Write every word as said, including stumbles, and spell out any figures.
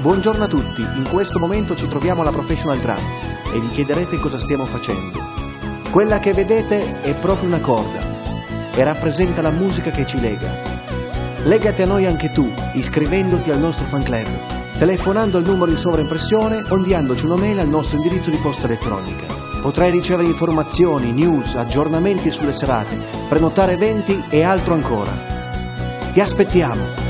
Buongiorno a tutti, in questo momento ci troviamo alla Professional Drum e vi chiederete cosa stiamo facendo. Quella che vedete è proprio una corda e rappresenta la musica che ci lega. Legati a noi anche tu, iscrivendoti al nostro fan club, telefonando al numero in sovraimpressione o inviandoci una mail al nostro indirizzo di posta elettronica. Potrai ricevere informazioni, news, aggiornamenti sulle serate, prenotare eventi e altro ancora. Ti aspettiamo!